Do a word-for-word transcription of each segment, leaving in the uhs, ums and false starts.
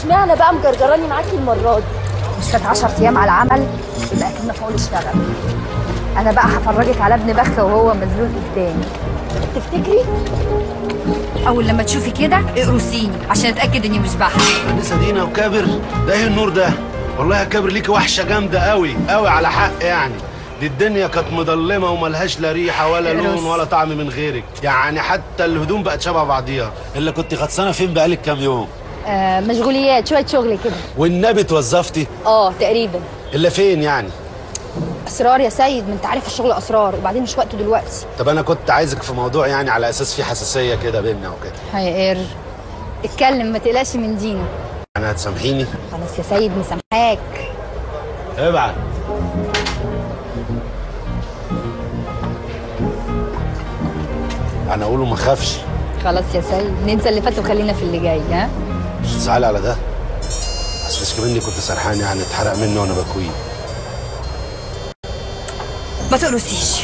اشمعنى بقى مجرجراني معاكي المره دي؟ مش فات عشر ايام على العمل يبقى اكيد مفعول اشتغل. انا بقى هفرجك على ابن بخه وهو مذلول قدامي. تفتكري؟ اول لما تشوفي كده اقرصيني عشان اتاكد اني مش بحث. لسه دينا وكابر ده ايه النور ده؟ والله يا كابر ليكي وحشه جامده قوي قوي على حق يعني. دي الدنيا كانت مظلمه وملهاش لا ريحه ولا لون ولا طعم من غيرك، يعني حتى الهدوم بقت شبه بعضيها. الا كنت غطسانه فين بقالك كام يوم؟ آه مشغوليات، شويه شغل كده. والنبي اتوظفتي؟ اه تقريبا. الا فين يعني؟ اسرار يا سيد، ما انت عارف الشغل اسرار، وبعدين مش وقته دلوقتي. طب انا كنت عايزك في موضوع يعني على اساس في حساسيه كده بيننا وكده. هيقر اتكلم ما تقلقش من دينا. انا هتسامحيني؟ خلاص يا سيد مسامحاك. ابعت. انا اقوله ما خافش. خلاص يا سيد ننسى اللي فات وخلينا في اللي جاي. ها مش تزعلي على ده، بس مش كمان كنت سرحان يعني اتحرق منه وانا بكويه. ما تقرصيش.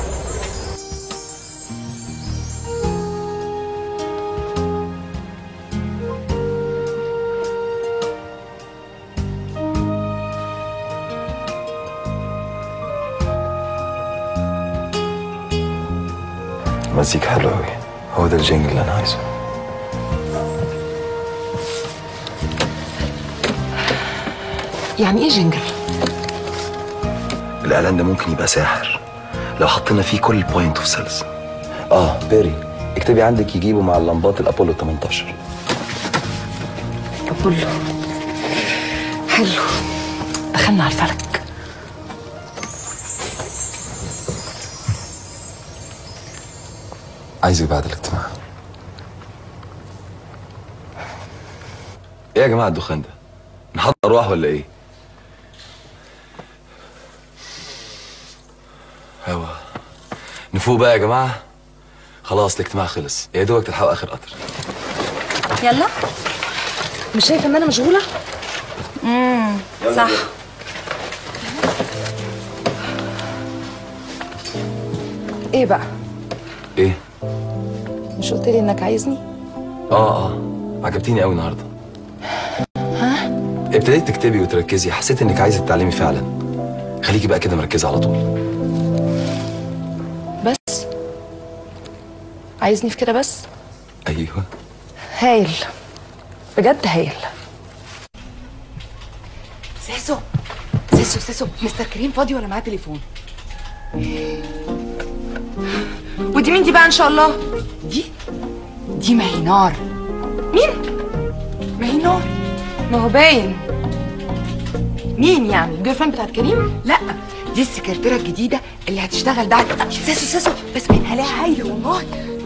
مزيك حلو قوي، هو ده الجينجل اللي انا عايزه. يعني ايه جينجل؟ الاعلان ده ممكن يبقى ساحر لو حطينا فيه كل بوينت اوف سيلز. اه بيري اكتبي عندك يجيبوا مع اللمبات الابولو تمنتاشر. ابولو حلو، دخلنا على الفلك. عايزك بعد الاجتماع. ايه يا جماعه الدخان ده؟ نحط ارواح ولا ايه؟ هوا نفوق بقى يا جماعه، خلاص الاجتماع خلص، يا دوبك تلحقوا اخر قطر. يلا. مش شايفه ان انا مشغوله؟ امم صح. ايه بقى؟ ايه؟ مش قلت لي انك عايزني؟ اه اه عجبتيني قوي النهارده. ها؟ ابتديت تكتبي وتركزي، حسيت انك عايزه تتعلمي فعلا. خليكي بقى كده مركزه على طول. بس عايزني في كده بس؟ ايوه. هايل بجد هايل. ساسو ساسو ساسو مستر كريم فاضي ولا معاه تليفون؟ ودي مين دي بقى ان شاء الله؟ دي دي مهينار. مين؟ مهينار؟ ما هو باين. مين يعني؟ الجيرل فريند بتاعت كريم؟ لا دي السكرتيره الجديده اللي هتشتغل بعد. ساسو ساسو بس باين عليها هايله والله.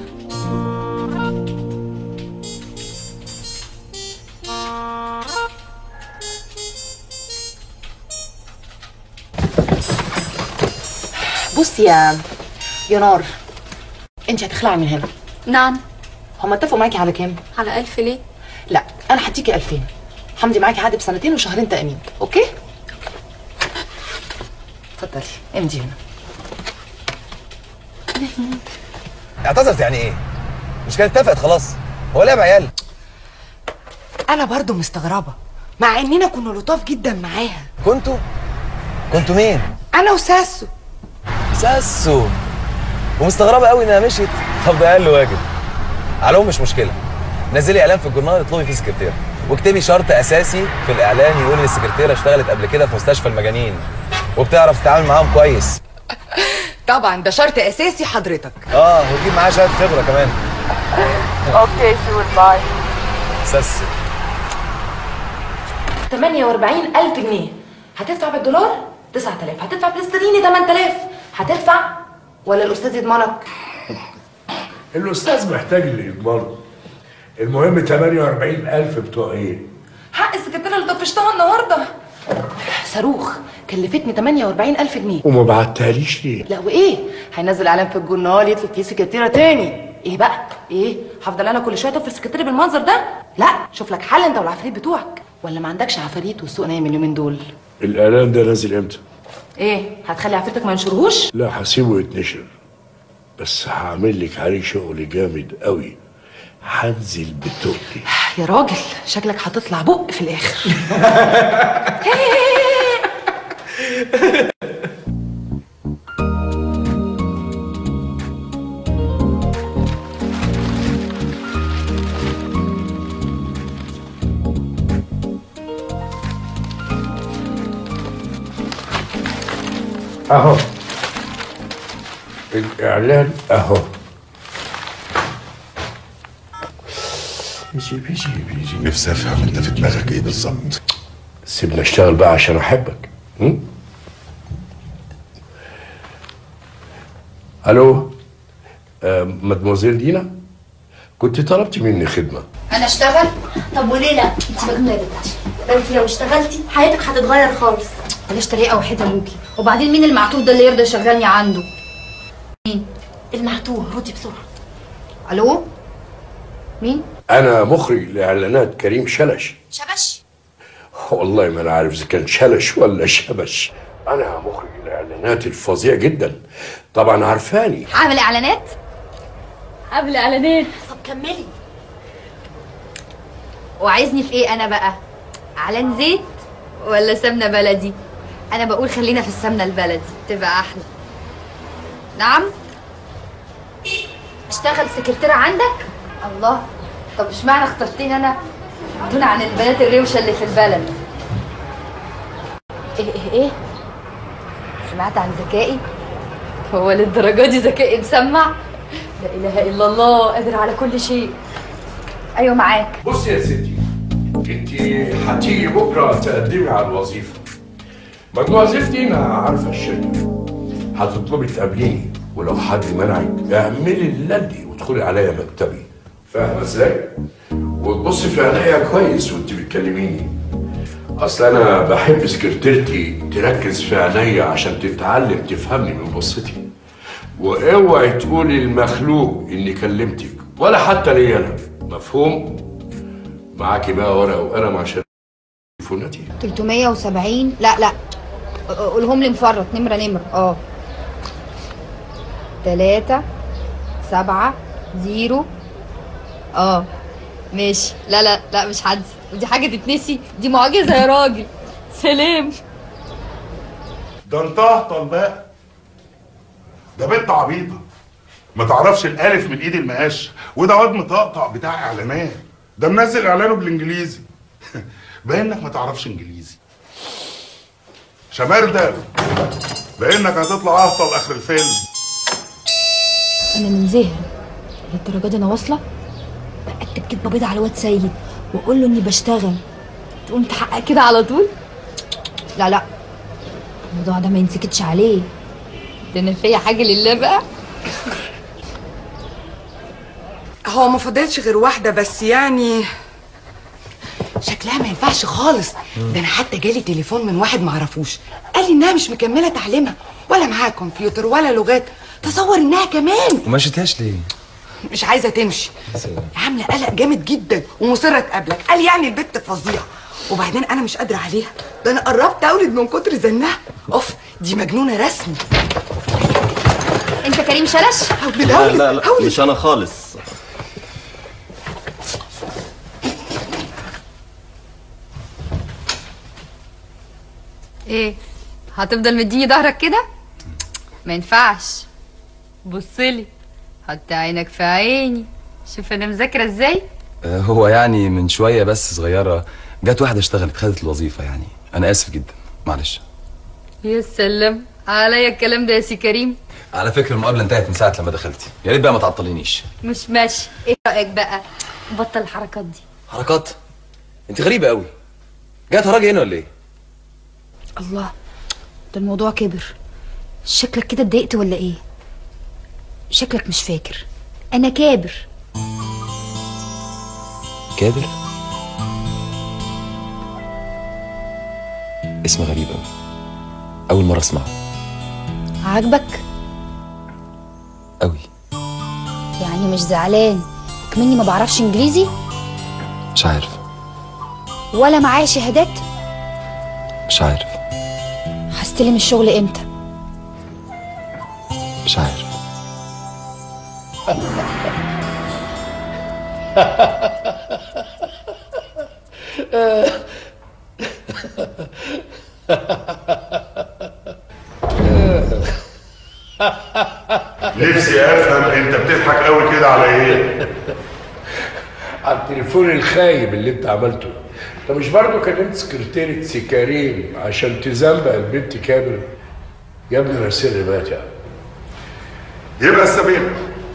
بصي يا يا نار، انت هتخلعي من هنا. نعم. هما اتفقوا معاكي على كام؟ على ألف ليه؟ لا انا هديكي ألفين. حمدي معاكي عقد بسنتين وشهرين تأمين، اوكي؟ اتفضلي امضي هنا. اعتذرت يعني ايه؟ مش كانت اتفقت خلاص؟ هو لعب عيال. انا برضو مستغربه مع اننا كنا لطاف جدا معاها. كنتوا؟ كنتوا مين؟ انا وساسو. ساسو ومستغربه قوي انها مشيت. طب ده اقل واجب. على العموم مش مشكله، نزلي اعلان في الجورنال اطلبي فيه سكرتيره، واكتبي شرط اساسي في الاعلان يقول ان السكرتيره اشتغلت قبل كده في مستشفى المجانين وبتعرف تتعامل معاهم كويس. طبعا ده شرط اساسي حضرتك. اه وتجيب معاها شهاده خبره كمان. اوكي شور باي. ساسو ثمانية وأربعين ألف جنيه. هتدفع بالدولار تسعة آلاف، هتدفع بالاسترليني ثمانية آلاف. هتدفع ولا الاستاذ يضمنك؟ الاستاذ محتاج اللي يضمنه. المهم ثمانية وأربعين ألف بتوع ايه؟ حق السكرتيره اللي طفشتها النهارده. صاروخ كلفتني ثمانية وأربعين ألف جنيه. وما بعتهاليش ليه؟ لا وايه؟ هينزل اعلان في الجورنال يطلب فيه سكرتيره تاني. ايه بقى؟ ايه؟ هفضل انا كل شويه اطفي السكرتيره بالمنظر ده؟ لا شوف لك حل انت والعفاريت بتوعك. ولا ما عندكش عفاريت والسوق نايم اليومين دول؟ الاعلان ده نازل امتى؟ ايه؟ هتخلي عفريتك ما ينشرهوش؟ لا هسيبه يتنشر، بس هعمل لك عليه شغل جامد قوي. هنزل بتقلي. يا راجل شكلك هتطلع بق في الاخر. اهو الاعلان اهو. بيجي بيجي بيجي نفسي افهم انت في دماغك ايه بالظبط. سيبني اشتغل بقى عشان احبك. م? الو آه مدموزيل دينا، كنت طلبتي مني خدمه. انا اشتغل؟ طب وليه لا؟ انت مجنونه يا بنتي. ده انت لو اشتغلتي حياتك هتتغير خالص. بلاش طريقه وحيده ابوكي. وبعدين مين المعتوه ده اللي يرضى يشغلني عنده؟ مين؟ المعتوه، ردي بسرعه. الو؟ مين؟ انا مخرج الاعلانات كريم شلش. شبش؟ والله ما انا عارف اذا كان شلش ولا شبش. انا مخرج الاعلانات الفظيع جدا، طبعا عارفاني. عامل اعلانات؟ عامل اعلانات. طب كملي. وعايزني في ايه انا بقى؟ اعلان زيت ولا سمنه بلدي؟ انا بقول خلينا في السمنه البلدي تبقى احلى. نعم؟ اشتغل سكرتيره عندك؟ الله، طب اشمعنى اخترتيني انا دون عن البنات الروشه اللي في البلد؟ ايه ايه ايه؟ سمعت عن ذكائي؟ هو للدرجه دي ذكائي مسمع؟ لا اله الا الله، قادر على كل شيء. ايوه معاك. بصي يا ستي، انت هتيجي بكره تقدمي على الوظيفه. مجموعه زفتي انا عارفه الشركه، هتطلبي تقابليني، ولو حد منعك اعملي اللي وادخلي عليا مكتبي. فاهمه ازاي؟ وتبصي في عينيا كويس وانت بتكلميني، اصل انا بحب سكرتيرتي تركز في عينيا عشان تتعلم تفهمني من بصتي. واوعي تقولي المخلوق اني كلمتك ولا حتى ليا انا، مفهوم؟ معاكي بقى ورقه وقلم عشان تليفوناتي. تلتمية وسبعين، لا لا قولهم لي مفرط، نمره نمره. اه تلاتة سبعة زيرو. اه ماشي. لا لا لا مش هنسى، ودي حاجه تتنسي؟ دي معجزه يا راجل. سلام. ده انطهطل بقى، ده بنت عبيطه ما تعرفش الالف من ايد المقاش، وده واد مطقطع بتاع اعلانات، ده منزل اعلانه بالانجليزي. باين انك ما تعرفش انجليزي. شمال باين انك هتطلع اهطل اخر الفيلم. انا من زهر للدرجه دي انا واصله؟ اكتب كدبه بيضه على الواد سيد واقول له اني بشتغل، تقوم تحقق كده على طول؟ لا لا، الموضوع ده ما ينسكتش عليه، ده انا فيا حاجه لله بقى. هو ما فضلش غير واحده بس، يعني شكلها ما ينفعش خالص. ده انا حتى جالي تليفون من واحد ما اعرفوش، قال لي انها مش مكمله تعليمها ولا معاها كمبيوتر ولا لغات. تصور انها كمان وما شتهاش ليه؟ مش عايزه تمشي، عامله قلق جامد جدا ومصره تقابلك. قال يعني البت فظيعه، وبعدين انا مش قادره عليها، ده انا قربت اولد من كتر زنها. اوف، دي مجنونه رسمي. انت كريم شلش؟ هولد لا هولد لا لا هولد. مش انا خالص. ايه هتفضل مديني ظهرك كده؟ ما ينفعش، بصلي، حط عينك في عيني، شوف انا مذاكره ازاي. آه، هو يعني من شويه بس صغيره جت واحده اشتغلت خدت الوظيفه، يعني انا اسف جدا معلش. يا سلام عليا الكلام ده يا سي كريم. على فكره المقابله انتهت من ساعه لما دخلتي، يا ريت بقى ما تعطلينيش. مش ماشي، ايه رايك بقى بطل الحركات دي؟ حركات؟ انت غريبه قوي، جاي تهرجي هنا ولا ايه؟ الله، ده الموضوع كبر. شكلك كده اتضايقت ولا ايه؟ شكلك مش فاكر انا كابر. كابر؟ اسم غريب قوي، اول مره اسمعه. عاجبك؟ قوي. يعني مش زعلان كمني ما بعرفش انجليزي؟ مش عارف. ولا معايا شهادات؟ مش عارف. هستلم الشغل امتى؟ مش عارف. نفسي افهم انت بتضحك قوي كده على ايه؟ على التليفون الخايب اللي انت عملته. انت مش برضه كلمت سكرتيرة سكارين عشان تزنبق البنت كامل؟ يا ابني انا سري مات يعني. يبقى السبيل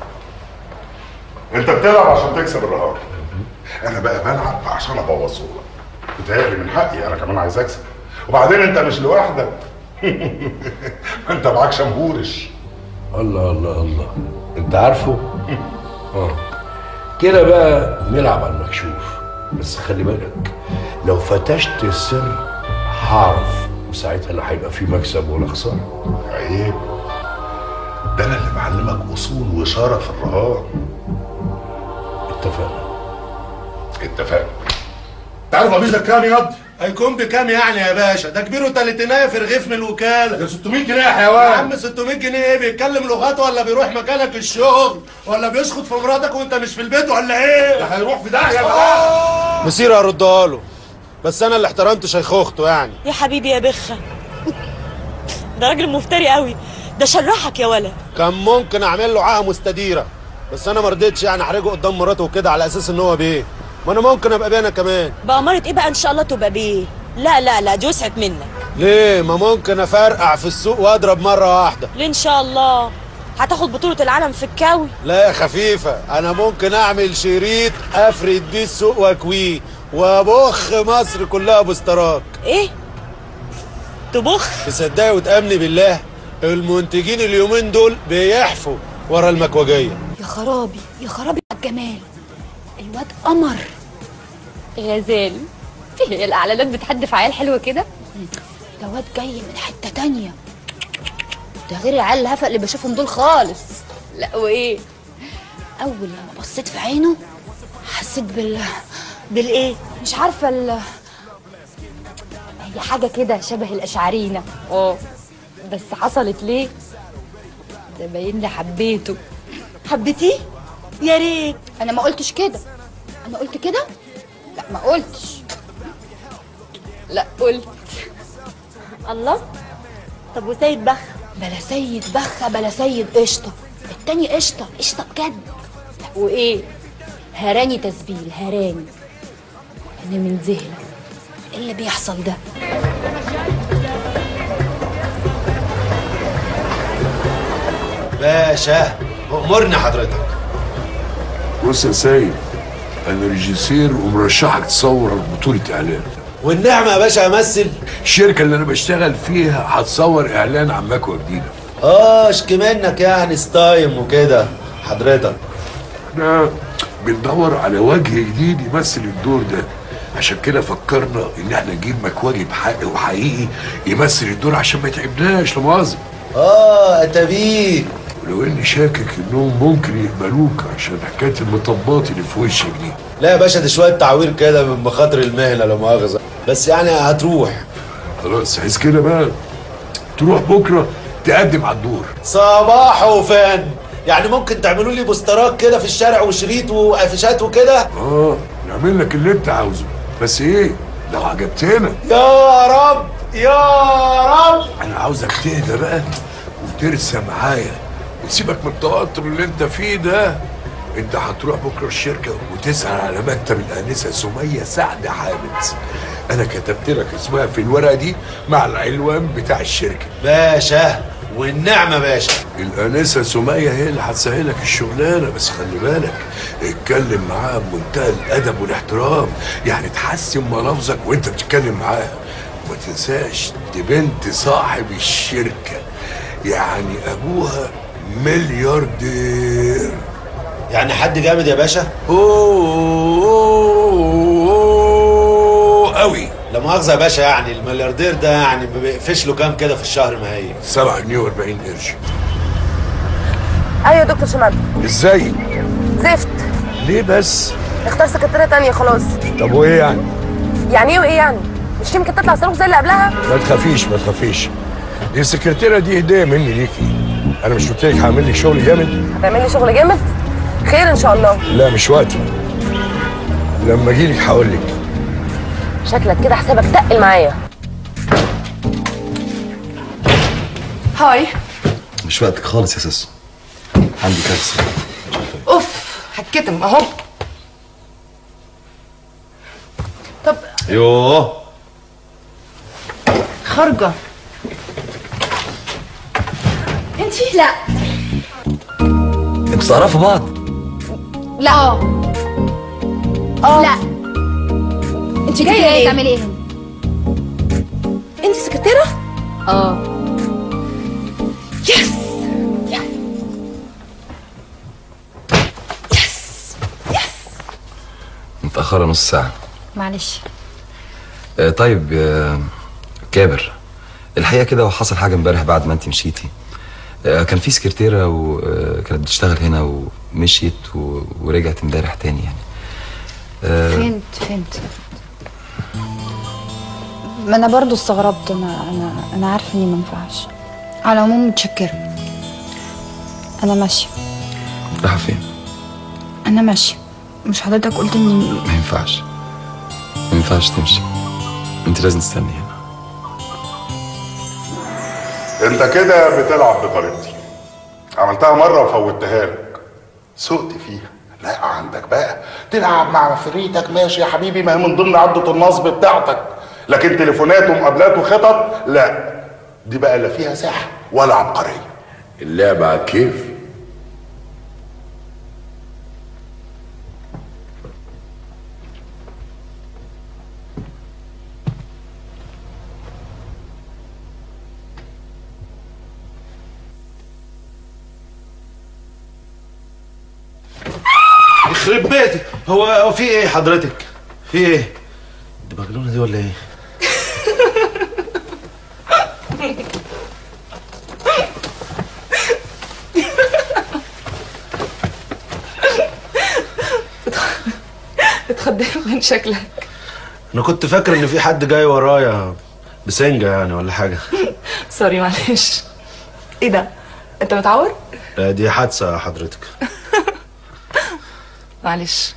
انت بتلعب عشان تكسب الرهان، انا بقى بلعب عشان ابوظه لك. بتهيألي من حقي انا كمان عايز اكسب، وبعدين انت مش لوحدك. انت معاك شمهورش. الله الله الله، انت عارفه؟ اه كده بقى نلعب على المكشوف، بس خلي بالك لو فتشت السر هعرف، وساعتها لا هيبقى في مكسب ولا خساره. عيب، ده انا اللي بعلمك اصول وشرف الرهان. اتفقنا. اتفقنا. تعرف قميصك كام ياض؟ هيكون بكام يعني يا باشا؟ ده كبيره تلاتينايه في رغيف من الوكاله. ده ستمية جنيه يا حيوان. يا عم ستمية جنيه ايه؟ بيتكلم لغات ولا بيروح مكانك الشغل ولا بيشخط في مراتك وانت مش في البيت ولا ايه؟ ده هيروح في داهيه بقى. مسير هردها له، بس انا اللي احترمت شيخوخته يعني. يا حبيبي يا بخه، ده راجل مفتري قوي، ده شرحك يا ولا. كان ممكن اعمل له عاهه مستديره، بس انا ما رضيتش يعني احرجه قدام مراته وكده على اساس ان هو بيه. ما انا ممكن ابقى بيه انا كمان. بأمارة ايه بقى ان شاء الله تبقى بيه؟ لا لا لا، دي وسعت منك. ليه؟ ما ممكن افرقع في السوق واضرب مره واحده. ليه ان شاء الله؟ هتاخد بطولة العالم في الكاوي؟ لا يا خفيفه، انا ممكن اعمل شريط افرد بيه السوق واكويه وابخ مصر كلها بوسترات. ايه؟ تبخ؟ تصدقي وتامني بالله المنتجين اليومين دول بيحفوا ورا المكوجيه. يا خرابي يا خرابي على الجمال، الواد قمر غزال. في الاعلانات بتحدف عيال حلوه كده. ده واد جاي من حته تانية، ده غير العيال الهفق اللي بشوفهم دول خالص. لا وايه؟ اول لما بصيت في عينه حسيت بال بالايه؟ مش عارفه ال هي حاجه كده شبه الاشعرينه. اه بس حصلت ليه؟ ده باين لي حبيته. حبيتيه؟ يا ريت. انا ما قلتش كده. انا قلت كده؟ لا ما قلتش. لا قلت. الله. طب وسيد بخ؟ بلا سيد بخه بلا سيد قشطه، التاني قشطه قشطه بجد. وايه؟ هراني تسبيل هراني. انا من ذهني ايه اللي بيحصل ده؟ باشا امرني حضرتك. بص يا سيد، انا ريجيسير ومرشحك تصور بطولة اعلان. والنعمه يا باشا امثل. الشركة اللي انا بشتغل فيها هتصور اعلان عن مكوى جديدة. اه اشكي منك يعني ستايم وكده حضرتك. احنا بندور على وجه جديد يمثل الدور ده، عشان كده فكرنا ان احنا نجيب مكواجي بحق وحقيقي يمثل الدور عشان ما يتعبناش لا مؤاخذة. اه اتابيك. ولو اني شاكك انهم ممكن يقبلوك عشان حكايه المطبات اللي في وشك دي. لا يا باشا، دي شويه تعوير كده من مخاطر المهنه لا مؤاخذه، بس يعني هتروح. خلاص عايز كده بقى تروح بكره تقدم على الدور. صباح وفن. يعني ممكن تعملوا لي بوسترات كده في الشارع وشريط وقفشات وكده؟ اه نعمل لك اللي انت عاوزه، بس ايه لو عجبتنا. يا رب يا رب. انا عاوزك تهدى بقى وترسى معايا وتسيبك من التوتر اللي انت فيه ده. انت هتروح بكره الشركه وتسال على مكتب الانسه سميه سعد حامد. انا كتبت لك اسمها في الورقه دي مع العنوان بتاع الشركه. باشا والنعمه باشا. الانسه سميه هي اللي هتسهلك الشغلانه، بس خلي بالك اتكلم معاها بمنتهى الادب والاحترام، يعني تحسن ملافظك وانت بتتكلم معاها. وما تنساش دي بنت صاحب الشركه، يعني ابوها ملياردير. يعني حد جامد يا باشا؟ اوه, أوه قوي. لا مؤاخذه يا باشا، يعني الملياردير ده يعني بيقفش له كام كده في الشهر؟ ما هي سبعة جنيه واربعين قرش. ايوه يا دكتور شمال. ازاي؟ زفت. ليه بس؟ اختار سكرتيره تانية خلاص. طب وايه يعني؟ يعني ايه وايه يعني؟ مش يمكن تطلع صاروخ زي اللي قبلها؟ ما تخافيش ما تخافيش، دي السكرتيره دي هديه مني ليكي. انا مش قلت لك هعمل لك شغل جامد؟ هتعمل لي شغل جامد؟ خير ان شاء الله. لا مش وقتي، لما اجي لك هقول لك. شكلك كده حسابك تقل معايا. هاي. مش وقتك خالص يا ساسو، عندي كارثه. اوف هتكتم اهو. طب يوه خارجه انتي؟ لا انتوا تعرفوا بعض؟ لا اه لا. انت جايه جايه ايه؟ تعملي ايه هنا؟ انت سكرتيره؟ اه. يس يس يس يس. متأخرة نص ساعة. معلش. آه طيب آه كابر، الحقيقة كده وحصل حاجة امبارح بعد ما انت مشيتي. آه كان في سكرتيرة وكانت بتشتغل هنا ومشيت و... ورجعت امبارح تاني يعني. آه فهمت فهمت. ما انا برضو استغربت. انا انا انا عارفه اني ما ينفعش. على العموم متشكره. انا ماشيه. رايحة فين؟ انا ماشيه. مش حضرتك قلت اني ما ينفعش ما ينفعش تمشي، انت لازم تستني هنا. انت كده بتلعب بطريقتي. عملتها مره وفوتها لك، سقت فيها. لا عندك بقى تلعب مع فريتك ماشي يا حبيبي، ما هي من ضمن عدة النصب بتاعتك، لكن تليفونات ومقابلات وخطط لا، دي بقى لا فيها سحر ولا عبقريه. اللعبة كيف؟ يخرب بيتك. هو هو في ايه حضرتك؟ في ايه؟ دي مجنونه دي ولا ايه؟ اتخضيت من شكلك. انا كنت فاكر ان في حد جاي ورايا بسنجه يعني ولا حاجه. سوري معلش. ايه ده؟ انت متعور؟ لا دي حادثه حضرتك. معلش.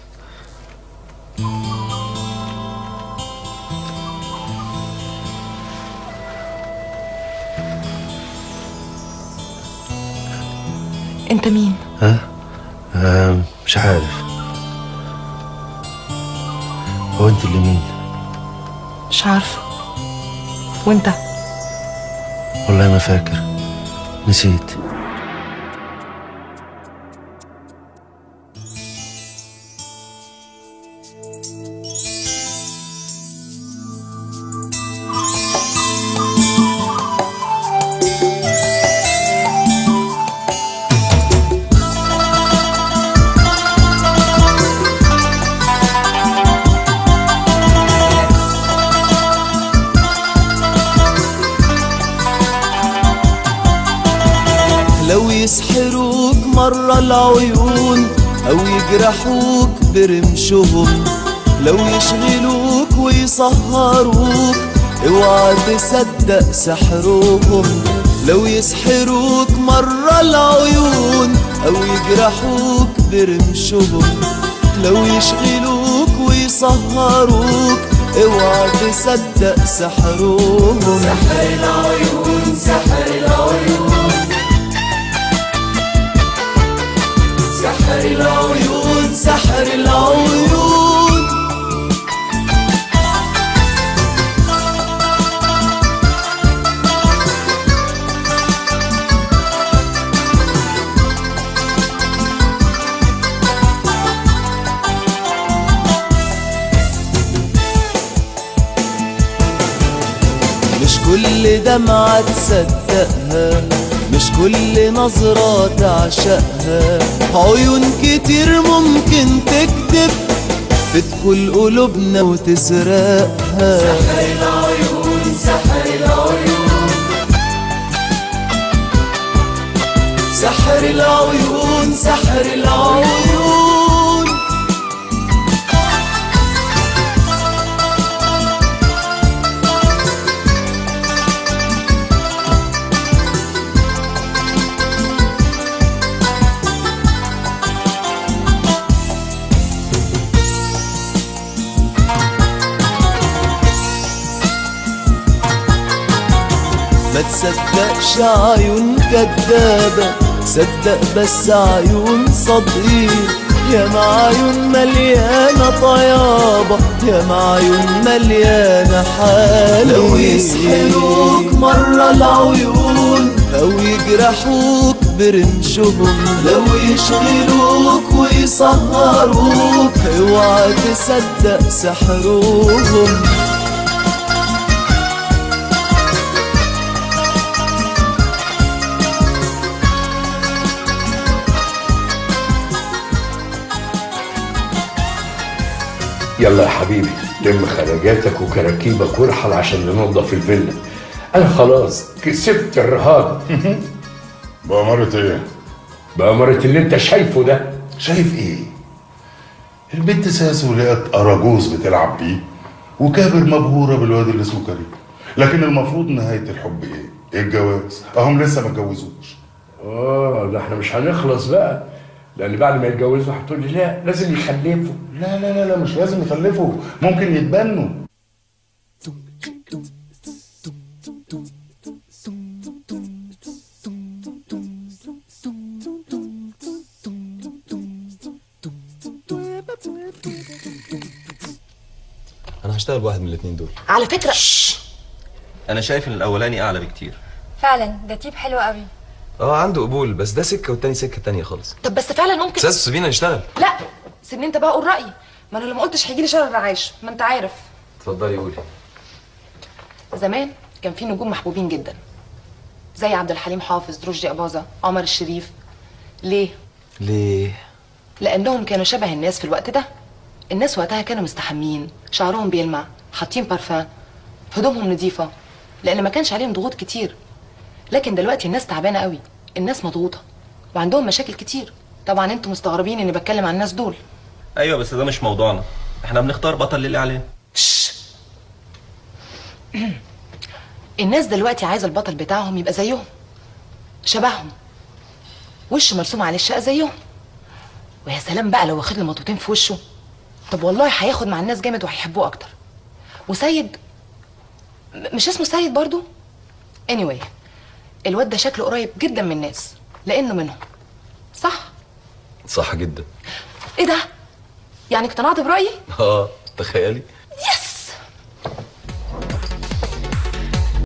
انت مين؟ ها؟ آه مش عارف. هو انت اللي مين؟ مش عارفه. وانت؟ والله ما فاكر، نسيت. لو يسحروك مرة العيون أو يجرحوك برمشهم، لو يشغلوك ويسهروك اوعى تصدق سحرهم. لو يسحروك مرة العيون أو يجرحوك برمشهم، لو يشغلوك ويسهروك اوعى تصدق سحرهم. سحر العيون سحر العيون سحر العيون سحر العيون. مش كل دمعة تصدقها، مش كل نظرة تعشقها، عيون كتير ممكن تكذب تدخل قلوبنا وتسرقها. سحر العيون سحر العيون سحر العيون سحر العيون. تصدقش عيون كدابة، صدق بس عيون صادقين. يا معيون مليانة طيابة، يا معيون مليانة حنين. لو يسحروك مرة العيون أو يجرحوك برمشهم، لو يشغلوك ويسهروك اوعى تصدق سحرهم. يلا يا حبيبي لم خرجاتك وكراكيبك وارحل عشان ننظف الفيلا. انا خلاص كسبت الرهان. بأمارة ايه؟ بأمارة اللي انت شايفه ده. شايف ايه؟ البنت ساسو لقت اراجوز بتلعب بيه وكابر مبهورة بالواد اللي اسمه كريم، لكن المفروض نهاية الحب ايه؟ الجواز. اهم لسه ما اتجوزوش. اه ده احنا مش هنخلص بقى، لان بعد ما يتجوزوا هتقول لي لا لازم يخلفوا. لا لا لا لا مش لازم يخلفوا، ممكن يتبنوا. انا هشتغل بواحد من الاثنين دول. على فكره انا شايف ان الاولاني اعلى بكتير. فعلا ده تيب حلو قوي. اه عنده قبول، بس ده سكه والتاني سكه تانيه خالص. طب بس فعلا ممكن. ساس سيبينا نشتغل. لا سيبني انت بقى قول رايي، ما انا لو ما قلتش هيجي لي شر الرعاش، ما انت عارف. اتفضلي قولي. زمان كان في نجوم محبوبين جدا زي عبد الحليم حافظ، رشدي أباظة، عمر الشريف. ليه؟ ليه؟ لأنهم كانوا شبه الناس في الوقت ده. الناس وقتها كانوا مستحمين، شعرهم بيلمع، حاطين بارفان، هدومهم نظيفة، لأن ما كانش عليهم ضغوط كتير. لكن دلوقتي الناس تعبانة قوي، الناس مضغوطة وعندهم مشاكل كتير. طبعا انتوا مستغربين اني بتكلم عن الناس دول. ايوه بس ده مش موضوعنا، احنا بنختار بطل للاعلان. الناس دلوقتي عايزه البطل بتاعهم يبقى زيهم، شبههم، وش مرسوم عليه الشقه زيهم. ويا سلام بقى لو واخد له مطوتين في وشه، طب والله هياخد مع الناس جامد وهيحبوه اكتر. وسيد مش اسمه سيد برضو؟ anyway الواد ده شكله قريب جدا من الناس لانه منهم. صح؟ صح جدا. ايه ده؟ يعني اقتنعت برايي؟ اه تخيلي.